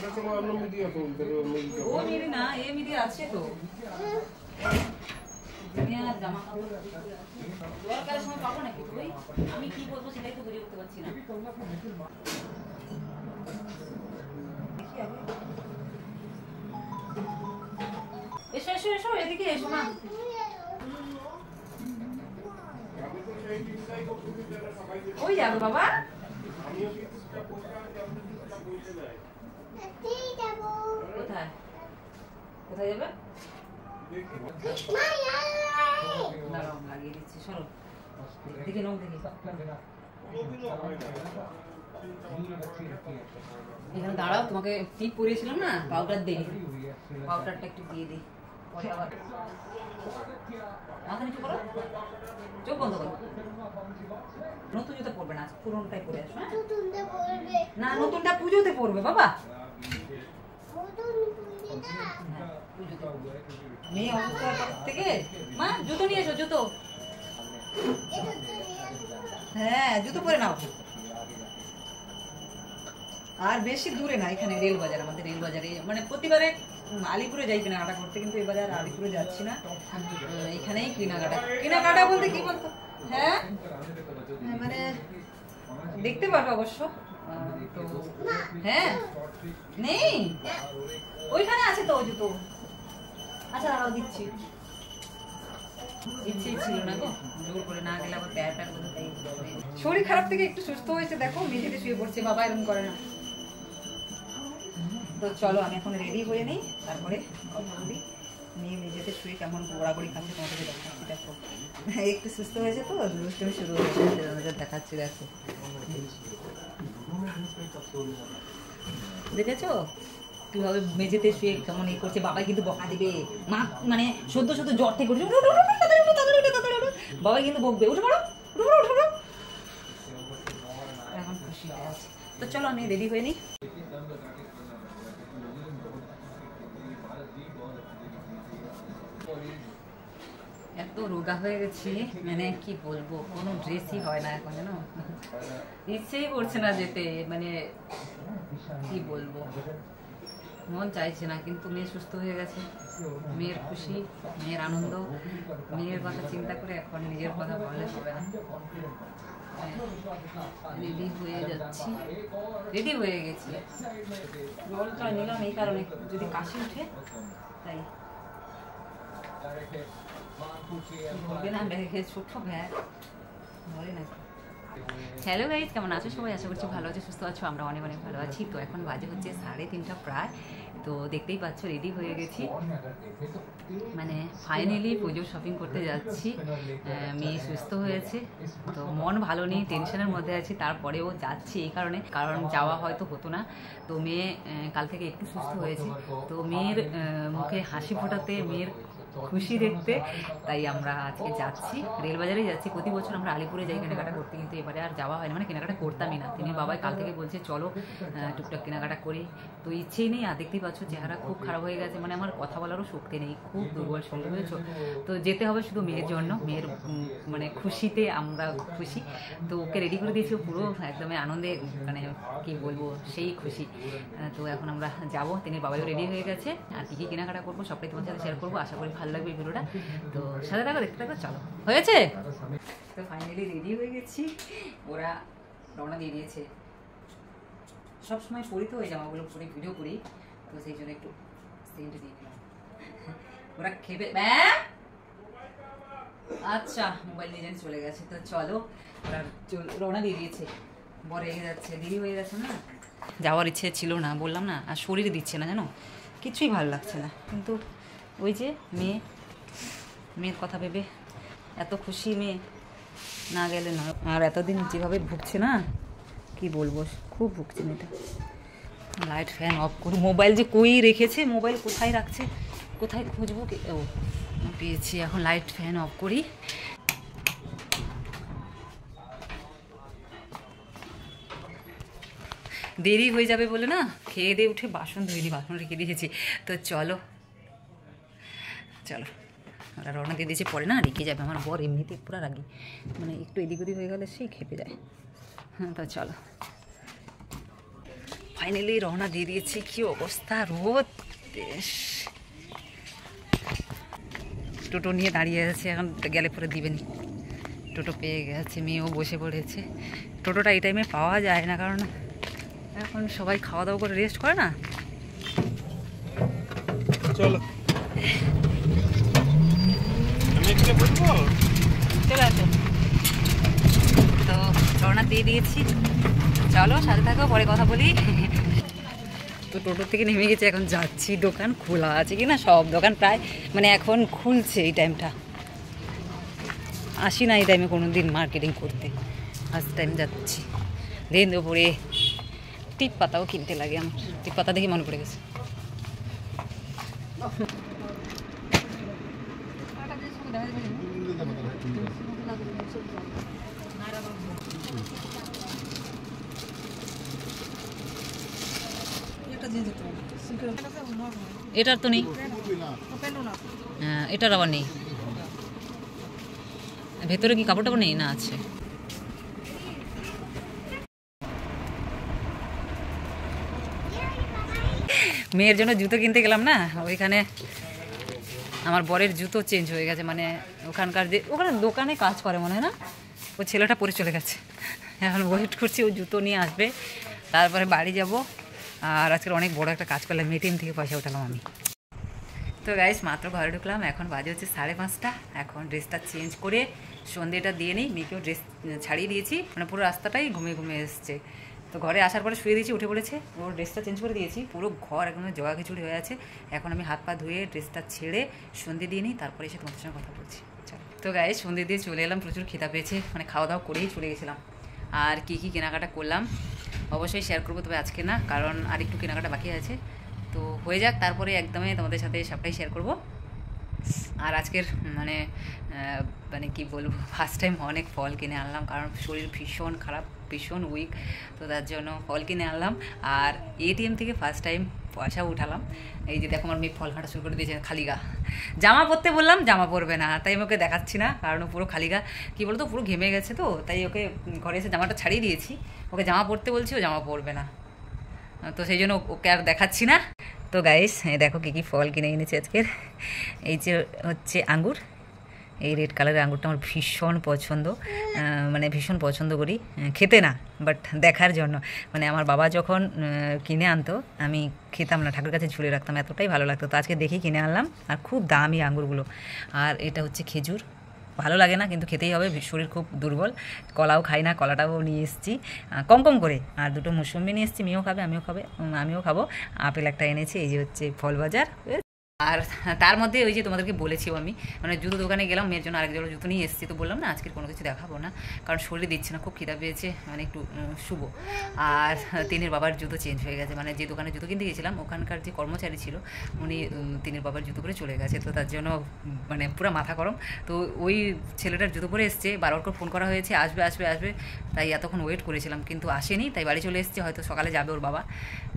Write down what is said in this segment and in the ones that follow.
ও Mary না, এ Mary আছে তো। জামা কাপড় দরকারের সময় পাবো নাকি তুই? আমি কি বলবো সেটাই তো বুঝে উঠতে পারছি না। এসো এসো এসো, এদিকে এসো না। ওই যাবে বাবা। কোথায় কোথায় যাবে? দাঁড়াও লাগিয়ে দিচ্ছি, সরো দেখি নাও দেখি। এখানে দাঁড়াও, তোমাকে টিপ পরিয়েছিলাম না, পাউডার দিই, পাউডারটা একটু দিয়ে দিই। পরে আবার মাথা নিচু করো, চোখ বন্ধ করো। নতুন জুতো পরবে না, পুরোনোটাই পরে আসো। না, নতুনটা পুজোতে পরবে বাবা। মেয়ে অসুস্থ থেকে মা জুতো নিয়ে এসো, জুতো। হ্যাঁ জুতো পরে নাও। আর বেশি দূরে না, এখানে রেল বাজার, আমাদের রেল বাজারে, মানে প্রতিবারে আলিপুরে যাই কেনাকাটা করতে, কিন্তু এবারে আর আলিপুরে যাচ্ছি না, এখানেই কেনাকাটা বলতে কি বলতো, হ্যাঁ মানে দেখতে পারবে অবশ্য তো। হ্যাঁ নেই, ওইখানে আছে তো জুতো। আচ্ছা দাঁড়াও দিচ্ছি। ইচ্ছেই ছিল না গো, জোর করে না গেলে আবার প্যার প্যার করে। তাই শরীর খারাপ থেকে একটু সুস্থ হয়েছে, দেখো মেঝেতে শুয়ে পড়ছে, বাবা এরকম করে না। তো চলো আমি এখন রেডি হয়ে নিই, তারপরে কথা বলি। মেয়ে মেঝেতে শুয়ে কেমন গোড়াগড়ি খাচ্ছে তোমাদেরকে দেখাচ্ছি, দেখো একটু সুস্থ হয়েছে তো, দুষ্টুমি শুরু হয়েছে, তোমাদের দেখাচ্ছি। দেখো দেখেছো কিভাবে মেঝেতে শুয়ে কেমন এই করছে। বাবাই কিন্তু বকা দিবে, মা মানে সদ্য সদ্য জ্বর থেকে উঠে বাবাই কিন্তু বকবে, উঠে পড়ো এখন খুশি হয়ে আছে। তো চলো আমি রেডি হয়ে নিই। এত রোগা হয়ে গেছি, মানে কি বলবো, কোনো ড্রেসই হয় না এখন, জানো ইচ্ছেই করছে না যেতে, মানে কি বলবো, মন চাইছে না। কিন্তু মেয়ে সুস্থ হয়ে গেছে, মেয়ের খুশি, মেয়ের আনন্দ, মেয়ের কথা চিন্তা করে এখন নিজের কথা বললে হবে না। রেডি হয়ে যাচ্ছি, রেডি হয়ে গেছি। জলটা নিলাম এই কারণে, যদি কাশি উঠে তাই। বলবে না ব্যাগে ছোট্ট ব্যাগ ধরে নাকি। হ্যালো গাইজ, কেমন আছো সবাই? আশা করছি ভালো আছো, সুস্থ আছো। আমরা অনেক অনেক ভালো আছি। তো এখন বাজে হচ্ছে 3:30 প্রায়। তো দেখতেই পাচ্ছ রেডি হয়ে গেছি, মানে ফাইনালি পুজোর শপিং করতে যাচ্ছি। মেয়ে সুস্থ হয়েছে, তো মন ভালো নেই, টেনশনের মধ্যে আছি, তারপরেও যাচ্ছি এই কারণে, কারণ যাওয়া হয়তো হতো না। তো মেয়ে কাল থেকে একটু সুস্থ হয়েছে, তো মেয়ের মুখে হাসি ফোটাতে, মেয়ের খুশি দেখতে, তাই আমরা আজকে যাচ্ছি, রেলবাজারে যাচ্ছি। প্রতি বছর আমরা আলিপুরে যাই কেনাকাটা করতে, কিন্তু এবারে আর যাওয়া হয় না, মানে কেনাকাটা করতামই না। তিনি বাবাই কাল থেকে বলছে চলো টুকটাক কেনাকাটা করি, তো ইচ্ছেই নেই। আর দেখতেই পাচ্ছ চেহারা খুব খারাপ হয়ে গেছে, মানে আমার কথা বলারও শক্তি নেই, খুব দুর্বল শরীর, বুঝেছো। তো যেতে হবে শুধু মেয়ের জন্য, মেয়ের মানে খুশিতে আমরা খুশি। তো ওকে রেডি করে দিয়েছি, পুরো একদমই আনন্দে, মানে কি বলবো, সেই খুশি। তো এখন আমরা যাবো, তিনি বাবাইও রেডি হয়ে গেছে, আর কি কি কেনাকাটা করবো সবটাই তোমার সাথে শেয়ার করবো। আশা করি ভালো লাগবে ভিডিওটা, তো সাথে থাকো, দেখতে থাকো। চলো, হয়েছে তো ফাইনালি রেডি হয়ে গেছি, ওরা রওনা দিয়ে দিয়েছে। সবসময় পরি তো ওই জামাগুলো পরে ভিডিও করি, তো সেই জন্য একটু সেন্ট দিয়ে দিলাম। ওরা খেবে, আচ্ছা মোবাইল নিয়ে চলে গেছে। তো চলো, ওরা রওনা দিয়ে দিয়েছে, বর রেগে যাচ্ছে, দেরি হয়ে গেছে না, যাওয়ার ইচ্ছে ছিল না, বললাম না। আর শরীর দিচ্ছে না, জানো কিছুই ভালো লাগছে না। কিন্তু ওই যে মেয়ের কথা ভেবে এত খুশি, মেয়ে না গেলে না। আর এতদিন যেভাবে ভুগছে না, কি বলবো, খুব ভুগছে মেয়েটা। লাইট ফ্যান অফ করি, মোবাইল যে কই রেখেছে, মোবাইল কোথায় রাখছে, কোথায় খুঁজবো, ও পেয়েছি। এখন লাইট ফ্যান অফ করি। দেরি হয়ে যাবে বলে না, খেয়ে দিয়ে উঠে বাসন ধুইনি, বাসন রেখে দিয়েছি। তো চলো চলো, ওরা রওনা দিয়ে দিয়েছে, পরে না রেখে যাবে। আমার বর এমনিতে পুরো রাগি, মানে একটু এদিক ওদিক হয়ে গেলে সেই খেপে যায়। হ্যাঁ তো চলো, ফাইনালি রওনা দিয়ে দিয়েছি। কি অবস্থা, রোদ, টোটো নিয়ে দাঁড়িয়ে আছে, এখন গেলে পরে দিবেনি। টোটো পেয়ে গেছে, মেয়েও বসে পড়েছে। টোটোটা এই টাইমে পাওয়া যায় না, কারণ এখন সবাই খাওয়া দাওয়া করে রেস্ট করে না। চলো চলে আসো। তো রওনা দিয়ে দিয়েছি, চলো সাথে থাকো, পরে কথা বলি। তো টোটো থেকে নেমে গেছে, এখন যাচ্ছি। দোকান খোলা আছে কি না, সব দোকান প্রায় মানে এখন খুলছে। এই টাইমটা আসি না এই টাইমে কোনো দিন মার্কেটিং করতে, ফার্স্ট টাইম যাচ্ছি। দেন দুপুরে টিপ পাতাও কিনতে লাগে আমার, টিপ পাতা দেখে মনে পড়ে গেছে। এটার তো নেই, এটার আবার নেই। ভেতরে কি কাপড় টাপড় নেই? না আছে। মেয়ের জন্য জুতো কিনতে গেলাম না, ওইখানে আমার বরের জুতো চেঞ্জ হয়ে গেছে। মানে ওখানকার যে ওখানে দোকানে কাজ করে মনে হয় না, ও ছেলেটা পরে চলে গেছে। এখন ওয়েট করছি ও জুতো নিয়ে আসবে, তারপরে বাড়ি যাব। আর আজকের অনেক বড় একটা কাজ করলাম, এটিএম থেকে পয়সা উঠালাম আমি। তো গাইস মাত্র ঘরে ঢুকলাম, এখন বাজে হচ্ছে 5:30। এখন ড্রেসটা চেঞ্জ করে সন্ধ্যেটা দিয়ে নিই। মেয়েকেও ড্রেস ছাড়িয়ে দিয়েছি, মানে পুরো রাস্তাটাই ঘুমিয়ে ঘুমিয়ে এসছে। তো ঘরে আসার পরে শুয়ে দিয়েছি, উঠে পড়েছে। ওর ড্রেসটা চেঞ্জ করে দিয়েছি, পুরো ঘর একদম জগা খিচুড়ি হয়ে আছে। এখন আমি হাত পা ধুয়ে ড্রেসটা ছেড়ে সন্ধ্যে দিয়ে নিই, তারপরে এসে তোমাদের সঙ্গে কথা বলছি। চলো। তো গাইস সন্ধ্যে দিয়ে চলে এলাম, প্রচুর খিদা পেয়েছে, মানে খাওয়া দাওয়া করেই চলে গেছিলাম। আর কী কী কেনাকাটা করলাম অবশ্যই শেয়ার করবো, তবে আজকে না, কারণ আর একটু কেনাকাটা বাকি আছে। তো হয়ে যাক, তারপরে একদমই তোমাদের সাথে সবটাই শেয়ার করব। আর আজকের মানে মানে কি বলবো, ফার্স্ট টাইম অনেক ফল কিনে আনলাম, কারণ শরীর ভীষণ খারাপ, ভীষণ উইক। তো তার জন্য ফল কিনে আনলাম। আর এটিএম থেকে ফার্স্ট টাইম পয়সা উঠালাম। এই যে দেখো আমার মেয়ে ফল ঘাঁটা শুরু করে দিয়েছে খালি গা। জামা পরতে বললাম, জামা পরবে না, তাই আমি ওকে দেখাচ্ছি না, কারণ পুরো খালি গা। কী বলতো, পুরো ঘেমে গেছে, তো তাই ওকে ঘরে এসে জামাটা ছাড়িয়ে দিয়েছি। ওকে জামা পরতে বলছি, ও জামা পরবে না, তো সেই জন্য ওকে আর দেখাচ্ছি না। তো গাইস দেখো কী কী ফল কিনে এনেছি আজকের। এই যে হচ্ছে আঙ্গুর, এই রেড কালারের আঙ্গুরটা আমার ভীষণ পছন্দ, মানে ভীষণ পছন্দ করি, খেতে না বাট দেখার জন্য। মানে আমার বাবা যখন কিনে আনতো আমি খেতাম না, ঠাকুরের কাছে ঝুলে রাখতাম, এতটাই ভালো লাগতো। তো আজকে দেখি কিনে আনলাম, আর খুব দামি আঙ্গুরগুলো। আর এটা হচ্ছে খেজুর, ভালো লাগে না কিন্তু খেতেই হবে, শরীর খুব দুর্বল। কলাও খাই না, কলাটাও নিয়ে এসেছি কম কম করে। আর দুটো মৌসুমি নিয়ে এসেছি, মেয়েও খাবে, আমিও খাবো। আপেল একটা এনেছি, এই যে হচ্ছে ফল বাজার। আর তার মধ্যে ওই যে তোমাদেরকে বলেছিও আমি, মানে জুতো দোকানে গেলাম, মেয়ের জন্য আরেক জোড়া জুতো নিয়ে এসেছি। তো বললাম না আজকের কোনো কিছু দেখাবো না, কারণ শরীরে দিচ্ছে না, খুব খিদা পেয়েছে, মানে একটু শুভ। আর তিনের বাবার জুতো চেঞ্জ হয়ে গেছে, মানে যে দোকানে জুতো কিনতে গেছিলাম ওখানকার যে কর্মচারী ছিল উনি তিনের বাবার জুতো পরে চলে গেছে। তো তার জন্য মানে পুরো মাথা গরম। তো ওই ছেলেটার জুতো পরে এসছে, বারবার করে ফোন করা হয়েছে আসবে আসবে আসবে, তাই এতক্ষণ ওয়েট করেছিলাম, কিন্তু আসেনি, তাই বাড়ি চলে এসছে, হয়তো সকালে যাবে ওর বাবা,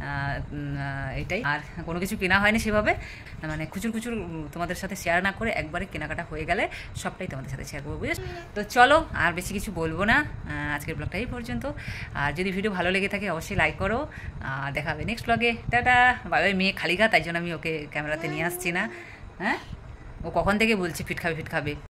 এটাই। আর কোনো কিছু কেনা হয়নি সেভাবে, মানে খুচুর খুচুর তোমাদের সাথে শেয়ার না করে, একবারে কেনাকাটা হয়ে গেলে সবটাই তোমাদের সাথে শেয়ার করবো, বুঝেছো? তো চলো আর বেশি কিছু বলবো না, আজকের ব্লগটা এই পর্যন্ত। আর যদি ভিডিও ভালো লেগে থাকে অবশ্যই লাইক করো, দেখা হবে নেক্সট ব্লগে। Tata bye bye. মেয়ে খালি গা, তাই জন্য আমি ওকে ক্যামেরাতে নিয়ে আসছি না। হ্যাঁ, ও কখন থেকে বলছে ফিট খাবে ফিট খাবে।